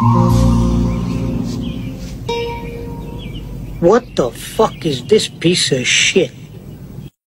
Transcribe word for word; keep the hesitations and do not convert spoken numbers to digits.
What the fuck is this piece of shit?